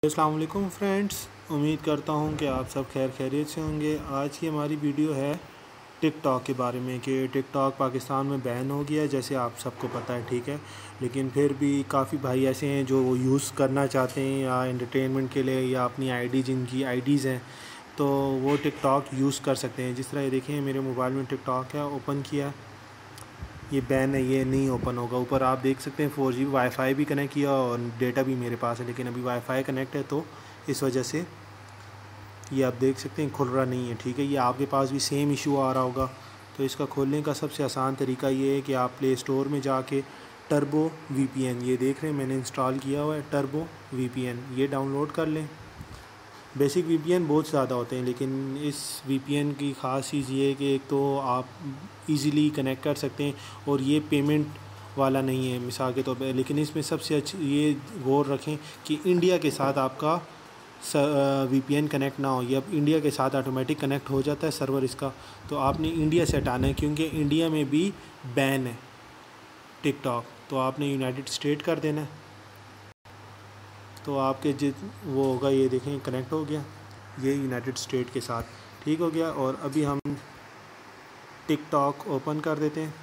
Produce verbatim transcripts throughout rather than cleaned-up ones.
अस्सलाम वालेकुम फ्रेंड्स, उम्मीद करता हूँ कि आप सब खैर खैरियत से होंगे। आज की हमारी वीडियो है टिकटॉक के बारे में कि टिकटॉक पाकिस्तान में बैन हो गया, जैसे आप सबको पता है, ठीक है। लेकिन फिर भी काफ़ी भाई ऐसे हैं जो यूज़ करना चाहते हैं या एंटरटेनमेंट के लिए या अपनी आईडी जिनकी आईडीज़ हैं तो वो टिकटॉक यूज़ कर सकते हैं। जिस तरह ये देखें मेरे मोबाइल में टिकटॉक है, ओपन किया, ये बैन है, ये नहीं ओपन होगा। ऊपर आप देख सकते हैं फोर जी वाईफाई भी कनेक्ट किया और डेटा भी मेरे पास है, लेकिन अभी वाईफाई कनेक्ट है तो इस वजह से ये आप देख सकते हैं खुल रहा नहीं है, ठीक है। ये आपके पास भी सेम इशू आ रहा होगा। तो इसका खोलने का सबसे आसान तरीका ये है कि आप प्ले स्टोर में जाके टर्बो वीपीएन, ये देख रहे हैं मैंने इंस्टॉल किया हुआ है टर्बो वीपीएन, ये डाउनलोड कर लें। बेसिक वीपीएन बहुत ज़्यादा होते हैं, लेकिन इस वीपीएन की ख़ास चीज़ ये है कि एक तो आप इजीली कनेक्ट कर सकते हैं और ये पेमेंट वाला नहीं है मिसाल के तौर पे। लेकिन इसमें सबसे अच्छी ये गौर रखें कि इंडिया के साथ आपका वीपीएन कनेक्ट ना हो। ये अब इंडिया के साथ ऑटोमेटिक कनेक्ट हो जाता है सर्वर इसका, तो आपने इंडिया से हटाना है क्योंकि इंडिया में भी बैन है टिकटॉक। तो आपने यूनाइटेड स्टेट कर देना है, तो आपके जित वो होगा, ये देखें कनेक्ट हो गया, ये यूनाइटेड स्टेट के साथ ठीक हो गया। और अभी हम टिकटॉक ओपन कर देते हैं।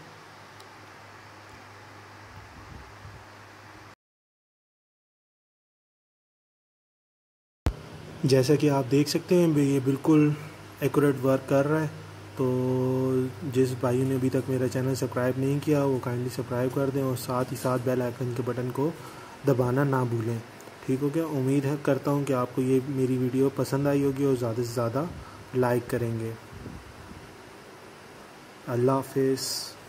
जैसा कि आप देख सकते हैं ये बिल्कुल एक्यूरेट वर्क कर रहा है। तो जिस भाई ने अभी तक मेरा चैनल सब्सक्राइब नहीं किया वो काइंडली सब्सक्राइब कर दें और साथ ही साथ बेल आइकन के बटन को दबाना ना भूलें, ठीक हो गया। उम्मीद है करता हूँ कि आपको ये मेरी वीडियो पसंद आई होगी और ज़्यादा से ज़्यादा लाइक करेंगे। अल्लाह हाफिज़।